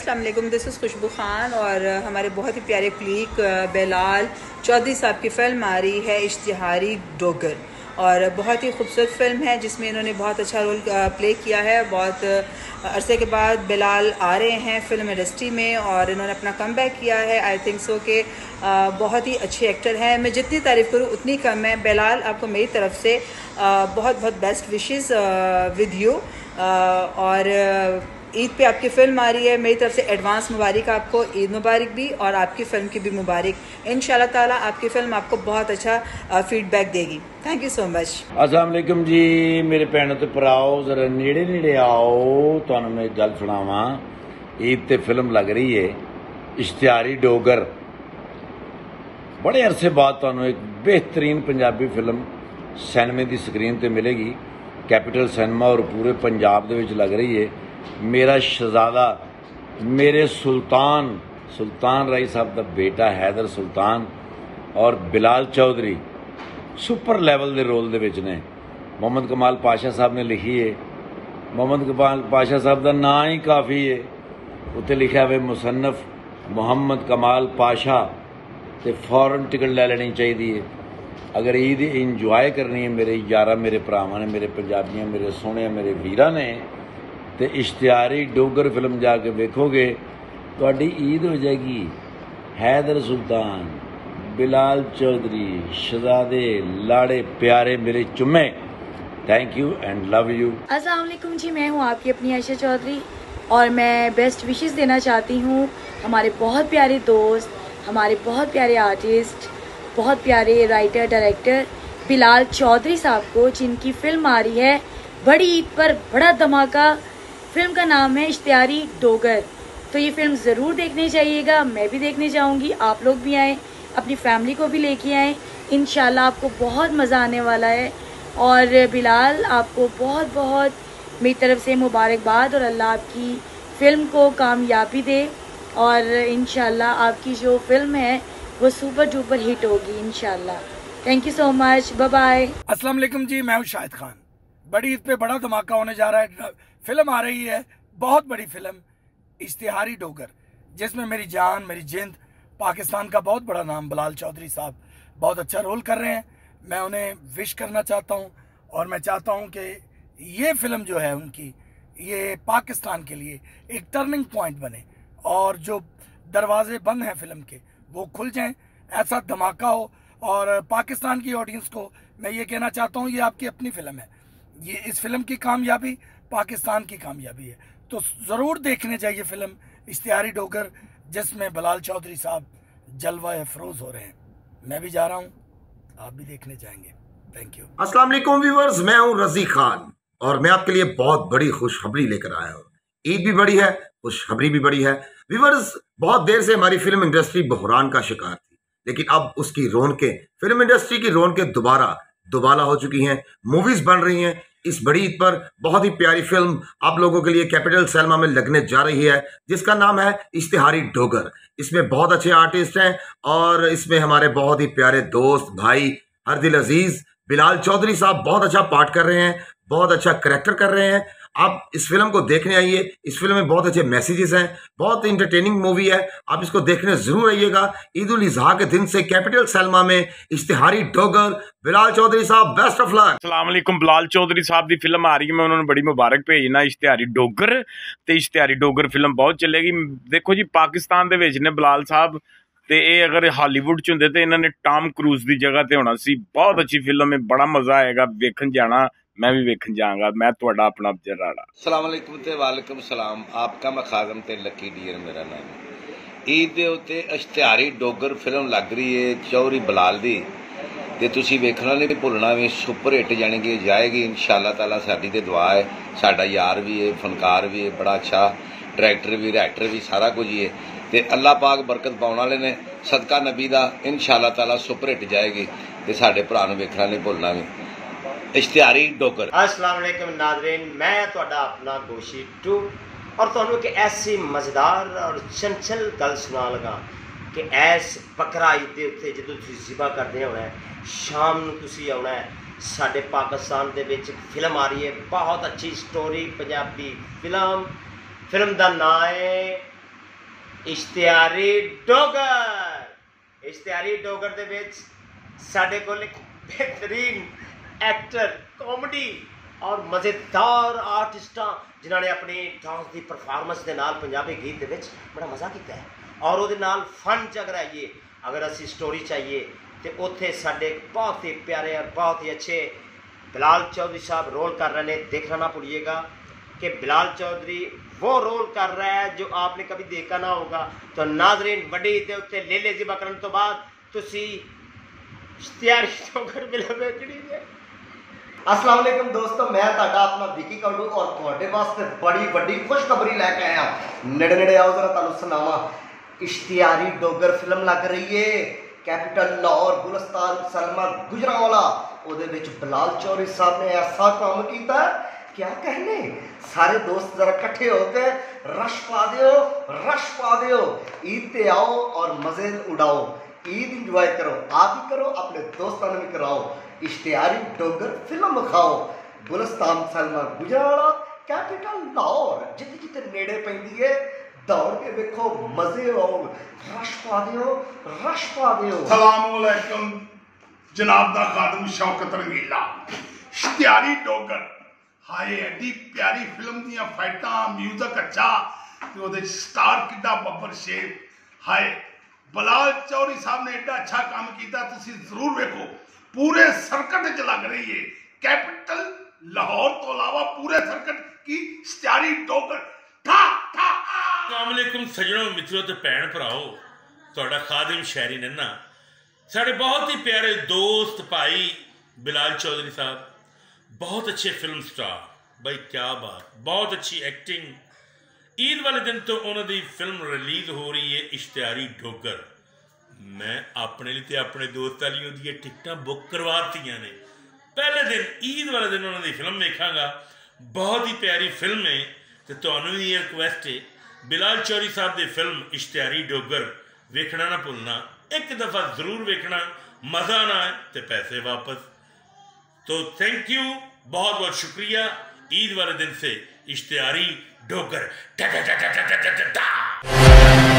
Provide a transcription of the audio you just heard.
अस्सलाम वालेकुम, this is खुशबू खान और हमारे बहुत ही प्यारे क्लीक बिलाल चौधरी साहब की फ़िल्म आ रही है इश्तिहारी डोगर। और बहुत ही खूबसूरत फ़िल्म है जिसमें इन्होंने बहुत अच्छा रोल प्ले किया है। बहुत अरसे के बाद बिलाल आ रहे हैं फ़िल्म इंडस्ट्री में और इन्होंने अपना कम बैक किया है। आई थिंक सो कि बहुत ही अच्छे एक्टर हैं। मैं जितनी तारीफ़ करूँ उतनी कम है। बिलाल, आपको मेरी तरफ़ से बहुत बहुत बेस्ट विशेज़ विद यू। और ईद पे आपकी फ़िल्म आ रही है, मेरी तरफ से एडवांस मुबारक आपको, ईद मुबारक भी और आपकी फ़िल्म की भी मुबारक। इंशाल्लाह ताला आपकी फ़िल्म आपको बहुत अच्छा फीडबैक देगी। Thank you so much. अस्सलाम वालेकुम जी मेरे भैनों ते भराओ, जरा नेड़े नेड़े आओ, तुहानू मैं एक गल सुनावां। ईद ते फिल्म लग रही है इश्तिहारी डोगर। बड़े अरसे बाद तुहानू एक बेहतरीन पंजाबी फिल्म सिनेमे की स्क्रीन ते मिलेगी। कैपिटल सिनेमा और पूरे पंजाब दे विच लग रही है। मेरा शहजादा, मेरे सुल्तान राय साहब का बेटा हैदर सुल्तान और बिलाल चौधरी सुपर लैवल के रोल दे विच ने। मोहम्मद कमाल पाशा साहब ने लिखी है। मोहम्मद कमाल पाशा साहब का नाम ही काफ़ी है। उत्ते लिखा हुआ मुसन्नफ मोहम्मद कमाल पाशा, तो फौरन टिकट ले लेनी चाहिए। अगर ईद इंजॉय करनी है मेरे यारा, मेरे भरावां ने, मेरे पंजाबियां, मेरे सोहने, मेरे वीरां ने, तो इश्तिहारी डोगर फिल्म जाके वेखोगे, तुहाडी ईद हो जाएगी। हैदर सुल्तान, बिलाल चौधरी, शहजादे, लाड़े प्यारे मेरे चुम्मे। Thank you and love you. अस्सलाम वालेकुम जी, मैं हूँ आपकी अपनी आयशा चौधरी और मैं बेस्ट विशेस देना चाहती हूँ हमारे बहुत प्यारे दोस्त, हमारे बहुत प्यारे आर्टिस्ट, बहुत प्यारे राइटर डायरेक्टर बिलाल चौधरी साहब को, जिनकी फ़िल्म आ रही है बड़ी ईद पर बड़ा धमाका। फिल्म का नाम है इश्तिहारी डोगर। तो ये फिल्म ज़रूर देखने जाइएगा, मैं भी देखने जाऊंगी, आप लोग भी आएँ, अपनी फैमिली को भी लेके आएँ। इंशाल्लाह आपको बहुत मज़ा आने वाला है। और बिलाल, आपको बहुत बहुत मेरी तरफ से मुबारकबाद और अल्लाह आपकी फ़िल्म को कामयाबी दे और इंशाल्लाह आपकी जो फ़िल्म है वो सुपर डुपर हिट होगी इंशाल्लाह। Thank you so much, bye bye. अस्सलाम वालेकुम जी, मैं हूँ शाहिद खान। बड़ी ईद पे बड़ा धमाका होने जा रहा है। फिल्म आ रही है, बहुत बड़ी फिल्म इश्तिहारी डोगर, जिसमें मेरी जान, मेरी जिंद, पाकिस्तान का बहुत बड़ा नाम बिलाल चौधरी साहब बहुत अच्छा रोल कर रहे हैं। मैं उन्हें विश करना चाहता हूं और मैं चाहता हूं कि ये फिल्म जो है उनकी, ये पाकिस्तान के लिए एक टर्निंग पॉइंट बने और जो दरवाजे बंद हैं फिल्म के वो खुल जाएं, ऐसा धमाका हो। और पाकिस्तान की ऑडियंस को मैं ये कहना चाहता हूँ, ये आपकी अपनी फिल्म है, ये इस फिल्म की कामयाबी पाकिस्तान की कामयाबी है। तो ज़रूर देखने जाइए फिल्म इश्तिहारी डोगर, जिसमें बिलाल चौधरी साहब जलवा अफरोज हो रहे हैं। मैं भी जा रहा हूँ, आप भी देखने जाएंगे। Thank you. अस्सलाम वालेकुम व्यूअर्स, मैं हूं रजी खान और मैं आपके लिए बहुत बड़ी खुशखबरी लेकर आया हूं। ईद भी बड़ी है, खुशखबरी भी बड़ी है। व्यूअर्स, बहुत देर से हमारी फिल्म इंडस्ट्री बहरान का शिकार थी, लेकिन अब उसकी रौनकें, फिल्म इंडस्ट्री की रौनकें दोबारा हो चुकी हैं। मूवीज बन रही हैं। इस बड़ी ईद पर बहुत ही प्यारी फिल्म आप लोगों के लिए कैपिटल सिनेमा में लगने जा रही है, जिसका नाम है इश्तिहारी डोगर। इसमें बहुत अच्छे आर्टिस्ट हैं और इसमें हमारे बहुत ही प्यारे दोस्त भाई हरदिल अजीज बिलाल चौधरी साहब बहुत अच्छा पार्ट कर रहे हैं, बहुत अच्छा करैक्टर कर रहे हैं। आप इस फिल्म को देखने आइए। इस फिल्म में बहुत अच्छे मैसेजेस हैं, बहुत इंटरटेनिंग मूवी है, आप इसको देखने जरूर आइएगा। ईद उल अजहा के दिन से कैपिटल सिनेमा में इश्तिहारी डोगर, बिलाल चौधरी साहब, बेस्ट ऑफ लक। अस्सलाम वालेकुम। बिलाल चौधरी साहब की फिल्म आ रही है, मैं उन्होंने बड़ी मुबारक भेजना इश्तिहारी डोगर। तो इश्तिहारी डोगर फिल्म बहुत चलेगी। देखो जी, पाकिस्तान दे विच ने बिलाल साहब, तो ये अगर हॉलीवुड च होंदे तो इन्होंने टॉम क्रूज की जगह ते होना सी। बहुत अच्छी फिल्म है, बड़ा मजा आएगा वेखन जाना। मैं भी वेखन जाऊंगा। मैं तुहाडा अपना जराड़ा। अस्सलाम वालेकुम ते वालेकुम सलाम। आपका मैं खादम ते लकी डियर मेरा नाम है। ईद दे उत्ते इश्तिहारी डोगर फिल्म लग रही है चौधरी बिलाल दी, ते तुसी वेखना नहीं भुलना भी। सुपर हिट जानी कि जाएगी इंशाअल्लाह ताला। साडी ते दुआ है, साडा यार भी है, फनकार भी है, बड़ा अच्छा डायरेक्टर भी, राइटर भी, सारा कुछ ही है। ते अल्लाह पाक बरकत पाने वाले ने, सदका नबी दा इंशाअल्लाह ताला सुपर हिट जाएगी। ते साडे भरा नूं वेखना नहीं भुलना भी। इश्तिहारी डोगर। अस्सलाम वालेकुम नाज़रीन, मैं तुहाडा अपना गोशी टू और तुहानू एक ऐसी मज़ेदार और चंचल गल सुना लगा कि ऐस बकरा ईद के उत्ते जो ज़िबा करते होना है, शाम नूं तुसीं आउणा है। साडे पाकिस्तान दे विच फिल्म आ रही है, बहुत अच्छी स्टोरी पंजाबी फिल्म का नाम है इश्तिहारी डोगर। इश्तिहारी डोगर दे विच साडे कोल एक बेहतरीन एक्टर, कॉमेडी और मज़ेदार आर्टिस्टां जिन्होंने अपनी डांस की परफॉर्मेंस के नाल पंजाबी गीत दे विच बड़ा मज़ा किया है और वो नाल फन च अगर आइए, अगर असी स्टोरी चाहिए तो उत्थे साडे बहुत ही प्यारे और बहुत ही अच्छे बिलाल चौधरी साहब रोल कर रहे हैं। देखना ना भूलिएगा कि बिलाल चौधरी वो रोल कर रहा है जो आपने कभी देखा ना होगा। तो नाजरीन वड्डी ते उत्ते लेले ज़िबा करन तो बाद तुसी इश्तिहारी डोगर फिल्म देखनी है। अस्सलाम वालेकुम दोस्तों, मैं तुहाडा अपना विकी काडू और तुहाडे वास्ते बड़ी वड्डी खुशखबरी लैके आया। नेड़े नेड़े आओ जरा तुहानू सुनावा। इश्तिहारी डोगर फिल्म लग रही है कैपिटल लाहौर, गुलिस्तान सलमा गुजरांवाला। ਉਹਦੇ ਵਿੱਚ बिलाल चौधरी साहब ने ऐसा काम किया क्या कहने। सारे दोस्त जरा इकट्ठे होकर रश पा दियो। ईद पे आओ और मजे उड़ाओ, ईद इंजॉय करो, आप भी करो, अपने दोस्तों भी कराओ। इश्तिहारी डोगर फिल्म खाओ, गुलिस्तान सलमा गुजरांवाला कैपिटल लाहौर, जिथे जिथे नेड़े पैंदी है दौड़ के देखो, मजे आओ, रश पा दियो। सलाम अलैकुम जनाब दा खादम शौकत रंगीला। इश्तिहारी डोगर हाय एडी प्यारी फिल्म दियां फाइटां, म्यूजिक अच्छा ते ओदे स्टार किड्डा बब्बर शेर। हाय बिलाल चौधरी साहब ने एडा अच्छा काम किया, तुसी जरूर देखो। पूरे सर्कट च लग रही है, कैपिटल लाहौर तो अलावा पूरे सर्कट की इश्तिहारी डोगर। अस्सलाम वालेकुम सजनों, मित्रों ते भैन भराओ, तुहाडा खादिम शहरी नन्ना, साढ़े बहुत ही प्यारे दोस्त भाई बिलाल चौधरी साहब, बहुत अच्छे फिल्म स्टार भाई, क्या बात, बहुत अच्छी एक्टिंग। ईद वाले दिन तो उन्होंने फिल्म रिलीज हो रही है इश्तिहारी डोगर। मैं अपने लिए अपने दोस्तों लिए उहदियां टिकटां बुक करवातियां ने। पहले दिन ईद वाले दिन उन्होंने फिल्म देखा, बहुत ही प्यारी फिल्म है। तो तुहानू भी रिक्वेस्ट है बिलाल चौधरी साहब की फिल्म इश्तिहारी डोगर वेखना ना भुलना, एक दफ़ा जरूर वेखना, मज़ा ना आए तो पैसे वापस। तो थैंक यू, बहुत बहुत शुक्रिया। ईद वाले दिन से इश्तिहारी डोगर।